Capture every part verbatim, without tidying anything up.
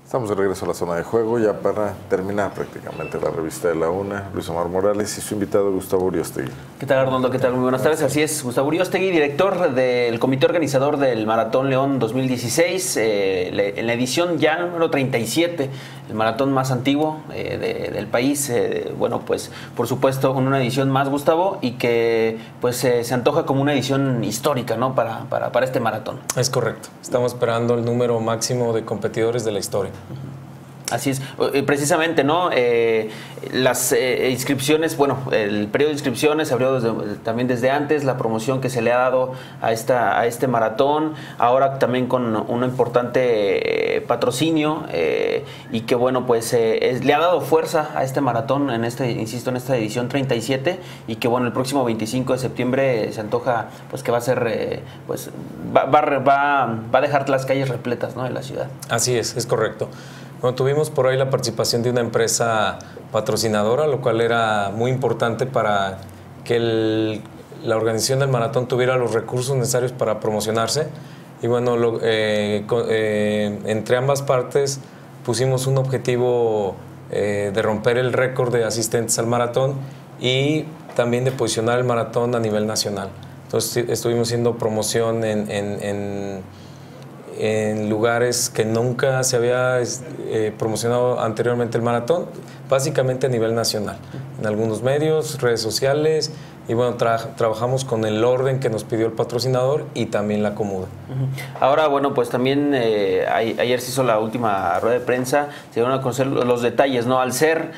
Estamos de regreso a la zona de juego ya para terminar prácticamente la revista de la UNA. Luis Omar Morales y su invitado Gustavo Uriostegui. ¿Qué tal, Arnoldo? ¿Qué tal? Muy buenas tardes. Así es, Gustavo Uriostegui, director del comité organizador del Maratón León dos mil dieciséis, eh, en la edición ya número treinta y siete, el maratón más antiguo eh, de, del país. Eh, bueno, pues por supuesto una edición más, Gustavo, y que pues eh, se antoja como una edición histórica, ¿no? Para, para, para este maratón. Es correcto. Estamos esperando el número máximo de competidores de la historia. Así es, precisamente, ¿no? Eh, las eh, inscripciones, bueno, el periodo de inscripciones se abrió desde, también desde antes, la promoción que se le ha dado a, esta, a este maratón, ahora también con un importante eh, patrocinio eh, y que, bueno, pues eh, es, le ha dado fuerza a este maratón, en este, insisto, en esta edición treinta y siete, y que, bueno, el próximo veinticinco de septiembre se antoja, pues, que va a ser, eh, pues, va, va, va, va a dejar las calles repletas, ¿no? De la ciudad. Así es, es correcto. Bueno, tuvimos por ahí la participación de una empresa patrocinadora, lo cual era muy importante para que el, la organización del maratón tuviera los recursos necesarios para promocionarse. Y bueno, lo, eh, eh, entre ambas partes pusimos un objetivo eh, de romper el récord de asistentes al maratón y también de posicionar el maratón a nivel nacional. Entonces estuvimos haciendo promoción en... en, en en lugares que nunca se había eh, promocionado anteriormente el maratón, básicamente a nivel nacional, en algunos medios, redes sociales, y bueno, tra trabajamos con el orden que nos pidió el patrocinador y también la Comuda. Uh-huh. Ahora, bueno, pues también eh, ayer se hizo la última rueda de prensa, se dieron a conocer los detalles, ¿no? Al ser,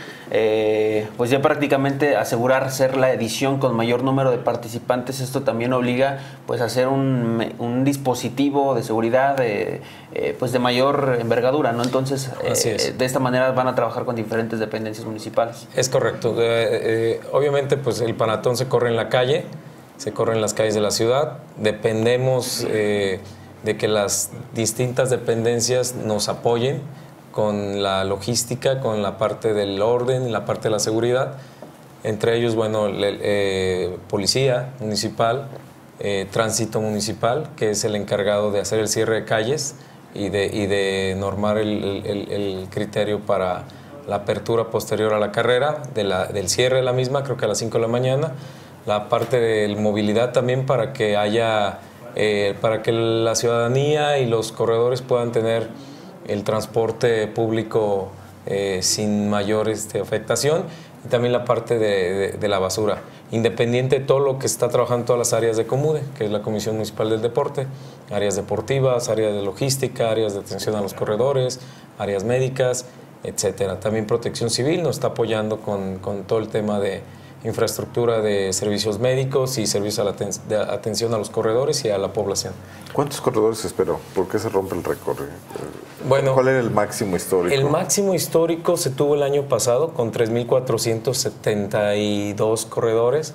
eh, pues ya prácticamente asegurar ser la edición con mayor número de participantes, esto también obliga pues a hacer un, un dispositivo de seguridad de, eh, pues de mayor envergadura, ¿no? Entonces, eh, de esta manera van a trabajar con diferentes dependencias municipales. Es correcto. Eh, eh, obviamente, pues el maratón se corre en la calle, se corre en las calles de la ciudad. Dependemos eh, de que las distintas dependencias nos apoyen con la logística, con la parte del orden, la parte de la seguridad. Entre ellos, bueno, le, eh, policía municipal, eh, tránsito municipal, que es el encargado de hacer el cierre de calles y de, y de normar el, el, el criterio para la apertura posterior a la carrera, de la, del cierre de la misma, creo que a las cinco de la mañana. La parte de movilidad también para que haya, eh, para que la ciudadanía y los corredores puedan tener el transporte público eh, sin mayor este, afectación, y también la parte de, de, de la basura, independiente de todo lo que está trabajando todas las áreas de Comude, que es la Comisión Municipal del Deporte, áreas deportivas, áreas de logística, áreas de atención a los corredores, áreas médicas, etcétera. También Protección Civil nos está apoyando con, con todo el tema de infraestructura de servicios médicos y servicios a la aten de atención a los corredores y a la población. ¿Cuántos corredores se esperó? ¿Por qué se rompe el récord? Bueno, ¿cuál era el máximo histórico? El máximo histórico se tuvo el año pasado con tres mil cuatrocientos setenta y dos corredores.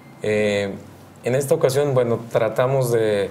Eh, en esta ocasión, bueno, tratamos de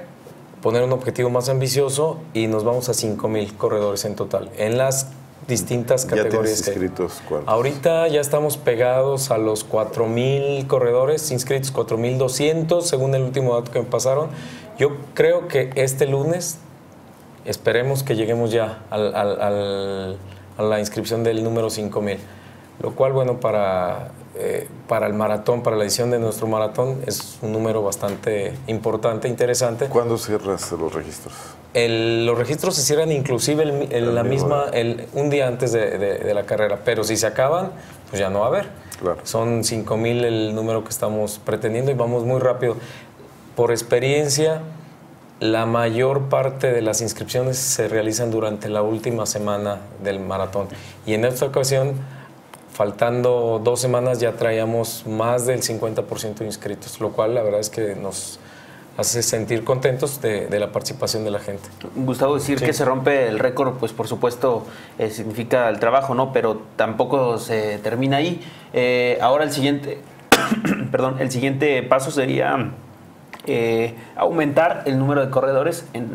poner un objetivo más ambicioso y nos vamos a cinco mil corredores en total, en las distintas categorías. ¿Ya tienes inscritos cuántos? Ahorita ya estamos pegados a los cuatro mil corredores inscritos, cuatro mil doscientos según el último dato que me pasaron. Yo creo que este lunes esperemos que lleguemos ya al, al, al, a la inscripción del número cinco mil, lo cual, bueno, para, eh, para el maratón, para la edición de nuestro maratón es un número bastante importante, interesante. ¿Cuándo cierras los registros? El, los registros se cierran inclusive el, el, el la misma, el, un día antes de, de, de la carrera, pero si se acaban, pues ya no va a haber. Claro. Son cinco mil el número que estamos pretendiendo y vamos muy rápido. Por experiencia, la mayor parte de las inscripciones se realizan durante la última semana del maratón. Y en esta ocasión, faltando dos semanas, ya traíamos más del cincuenta por ciento de inscritos, lo cual la verdad es que nos hace sentir contentos de, de la participación de la gente. Gustavo, decir sí. que se rompe el récord, pues por supuesto eh, significa el trabajo, ¿no? Pero tampoco se termina ahí. Eh, ahora el siguiente, perdón, el siguiente paso sería eh, aumentar el número de corredores en,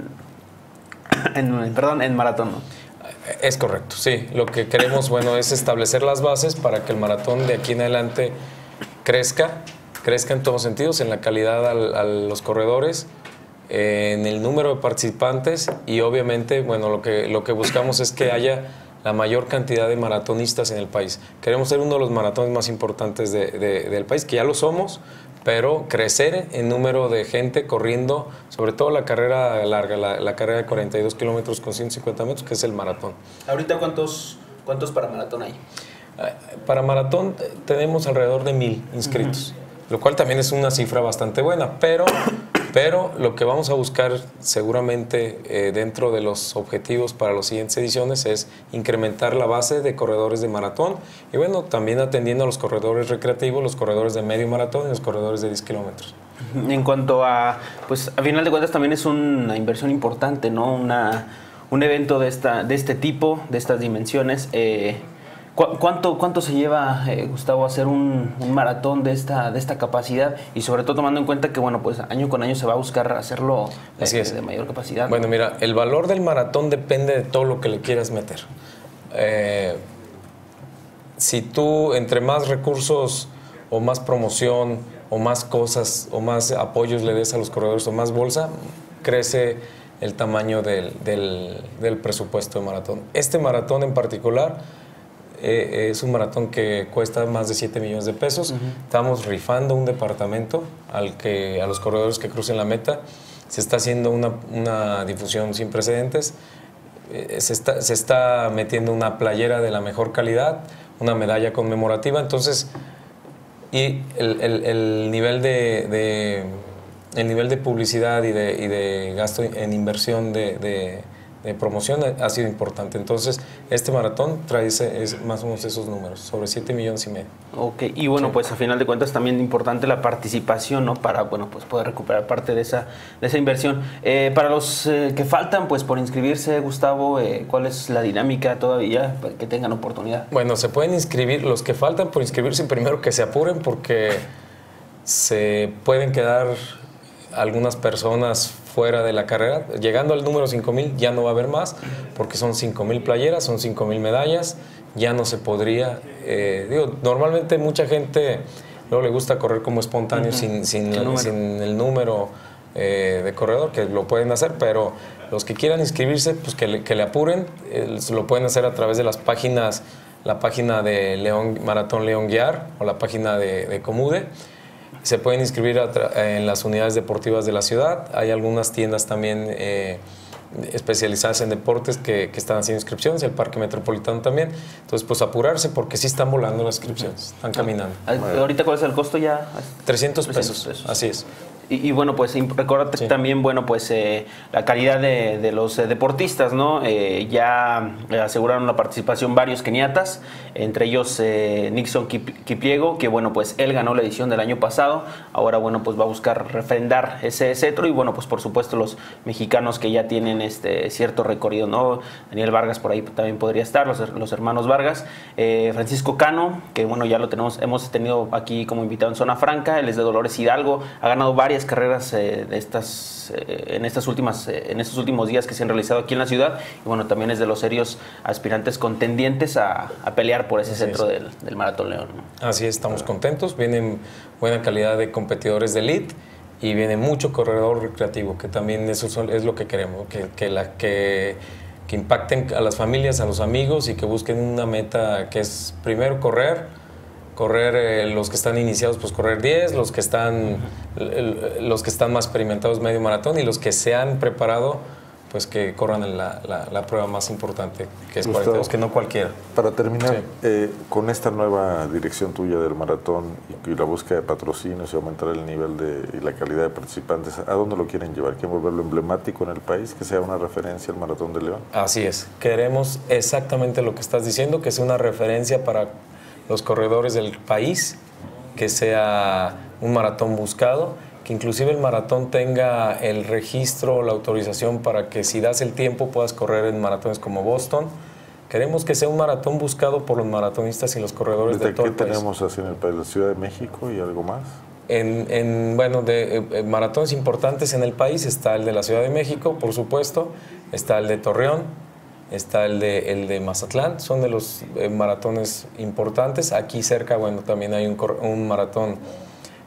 en perdón, en maratón, ¿no? Es correcto, sí. Lo que queremos, bueno, es establecer las bases para que el maratón de aquí en adelante crezca, crezca en todos sentidos, en la calidad al, a los corredores, eh, en el número de participantes y obviamente, bueno, lo que, lo que buscamos es que haya la mayor cantidad de maratonistas en el país. Queremos ser uno de los maratones más importantes de, de, del país, que ya lo somos, pero crecer en número de gente corriendo, sobre todo la carrera larga, la, la carrera de cuarenta y dos kilómetros con ciento cincuenta metros, que es el maratón. ¿Ahorita cuántos, cuántos para maratón hay? Para maratón tenemos alrededor de mil inscritos, uh-huh. lo cual también es una cifra bastante buena, pero, pero lo que vamos a buscar seguramente eh, dentro de los objetivos para las siguientes ediciones es incrementar la base de corredores de maratón y bueno, también atendiendo a los corredores recreativos, los corredores de medio maratón y los corredores de diez kilómetros. En cuanto a, pues a final de cuentas también es una inversión importante, ¿no? Una, un evento de, esta, de este tipo, de estas dimensiones. Eh, ¿Cuánto, cuánto se lleva, eh, Gustavo, a hacer un, un maratón de esta, de esta capacidad? Y sobre todo tomando en cuenta que, bueno, pues año con año se va a buscar hacerlo de, Así es. de mayor capacidad. Bueno, mira, el valor del maratón depende de todo lo que le quieras meter. Eh, si tú, entre más recursos o más promoción o más cosas o más apoyos le des a los corredores o más bolsa, crece el tamaño del, del, del presupuesto de maratón. Este maratón en particular Eh, es un maratón que cuesta más de siete millones de pesos. Uh-huh. Estamos rifando un departamento al que, a los corredores que crucen la meta. Se está haciendo una, una difusión sin precedentes. Eh, se, está, se está metiendo una playera de la mejor calidad, una medalla conmemorativa. Entonces, y el, el, el, nivel, de, de, el nivel de publicidad y de, y de gasto en inversión de, de de promoción ha sido importante. Entonces, este maratón trae ese, es más o menos esos números, sobre siete millones y medio. Ok, y bueno, sí. pues a final de cuentas también importante la participación, ¿no? Para, bueno, pues poder recuperar parte de esa, de esa inversión. Eh, para los eh, que faltan, pues por inscribirse, Gustavo, eh, ¿cuál es la dinámica todavía para que tengan oportunidad? Bueno, se pueden inscribir, los que faltan por inscribirse, primero que se apuren porque se pueden quedar algunas personas fuera de la carrera. Llegando al número cinco mil ya no va a haber más porque son cinco mil playeras, son cinco mil medallas, ya no se podría, eh, digo, normalmente mucha gente luego le gusta correr como espontáneo uh-huh. sin, sin, el la, sin el número eh, de corredor, que lo pueden hacer, pero los que quieran inscribirse, pues que le, que le apuren, eh, lo pueden hacer a través de las páginas, la página de León, Maratón León Guiar o la página de, de Comude. Se pueden inscribir en las unidades deportivas de la ciudad. Hay algunas tiendas también eh, especializadas en deportes que, que están haciendo inscripciones, el Parque Metropolitano también. Entonces, pues apurarse porque sí están volando las inscripciones, están caminando. ¿Ahorita cuál es el costo ya? trescientos pesos, así es. Y, y bueno, pues recordate sí. también, bueno, pues eh, la calidad de, de los eh, deportistas, ¿no? Eh, ya aseguraron la participación varios keniatas, entre ellos eh, Nixon Kipiego, que bueno, pues él ganó la edición del año pasado, ahora bueno, pues va a buscar refrendar ese cetro y bueno, pues por supuesto los mexicanos que ya tienen este cierto recorrido, ¿no? Daniel Vargas por ahí también podría estar, los, los hermanos Vargas, eh, Francisco Cano, que bueno, ya lo tenemos, hemos tenido aquí como invitado en Zona Franca, él es de Dolores Hidalgo, ha ganado varias carreras eh, de estas, eh, en, estas últimas, eh, en estos últimos días que se han realizado aquí en la ciudad y bueno, también es de los serios aspirantes contendientes a, a pelear por ese Así centro del, del Maratón León, ¿no? Así es, estamos contentos, vienen buena calidad de competidores de elite y viene mucho corredor recreativo, que también eso es lo que queremos, que, que, la, que, que impacten a las familias, a los amigos y que busquen una meta que es primero correr, correr eh, los que están iniciados, pues correr diez, los que están el, los que están más experimentados medio maratón y los que se han preparado, pues que corran en la, la, la prueba más importante, que es cuarenta y dos, que no cualquiera. Para terminar, sí. eh, con esta nueva dirección tuya del maratón y, y la búsqueda de patrocinios y aumentar el nivel de, y la calidad de participantes, ¿a dónde lo quieren llevar? ¿Quieren volverlo emblemático en el país, que sea una referencia al Maratón de León? Así es, queremos exactamente lo que estás diciendo, que sea una referencia para los corredores del país, que sea un maratón buscado, que inclusive el maratón tenga el registro, la autorización para que si das el tiempo puedas correr en maratones como Boston. Queremos que sea un maratón buscado por los maratonistas y los corredores de todo el país. ¿Qué tenemos así en el país? ¿La Ciudad de México y algo más? En, en, bueno, de eh, maratones importantes en el país está el de la Ciudad de México, por supuesto, está el de Torreón, está el de, el de Mazatlán, son de los eh, maratones importantes. Aquí cerca, bueno, también hay un, un maratón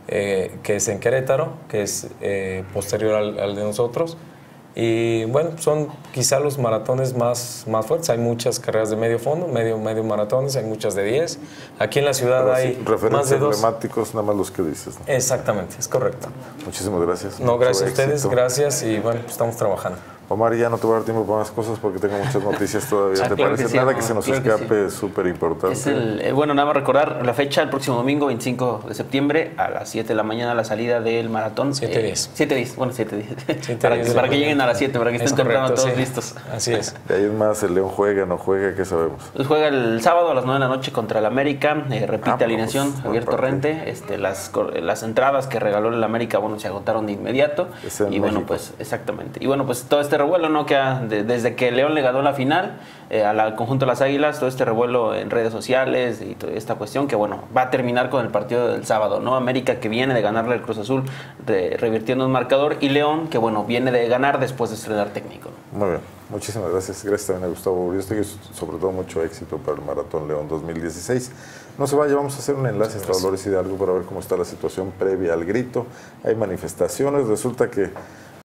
eh, que es en Querétaro, que es eh, posterior al, al de nosotros. Y bueno, son quizá los maratones más, más fuertes. Hay muchas carreras de medio fondo, medio, medio maratones, hay muchas de diez. Aquí en la ciudad Pero hay sí, referencias más de dos. emblemáticos, nada más los que dices, ¿no? Exactamente, es correcto. Muchísimas gracias. No, gracias a Mucho ustedes, éxito. gracias y bueno, pues estamos trabajando. Omar, ya no te voy a dar tiempo para más cosas porque tengo muchas noticias todavía. Ah, ¿Te claro parece? que sí, Nada Omar, que se nos claro que escape, sí. es súper importante. Es el, eh, bueno, nada más recordar la fecha, el próximo domingo, veinticinco de septiembre, a las siete de la mañana, la salida del maratón. siete diez. siete diez, bueno, siete diez. siete para diez que, de para la que mañana. lleguen a las siete, para que estén Es temprano correcto, todos sí. listos. Así es. De ahí es más, el León juega, no juega, ¿qué sabemos? Pues juega el sábado a las nueve de la noche contra el América, eh, repite Ah, pues, alineación, buen Javier partido. Torrente. Este, las, cor- las entradas que regaló el América, bueno, se agotaron de inmediato. Es en y bueno, México. pues, exactamente. Y bueno, pues todo este revuelo, ¿no? Que ha- de- desde que León le ganó la final eh, al conjunto de las Águilas, todo este revuelo en redes sociales y toda esta cuestión que, bueno, va a terminar con el partido del sábado, ¿no? América que viene de ganarle al Cruz Azul, re- revirtiendo un marcador, y León que, bueno, viene de ganar después de estrenar técnico, ¿no? Muy bien, muchísimas gracias. Gracias también a Gustavo Urioste y sobre todo mucho éxito para el Maratón León dos mil dieciséis. No se vaya, vamos a hacer un enlace hasta Dolores Hidalgo para ver cómo está la situación previa al grito. Hay manifestaciones, resulta que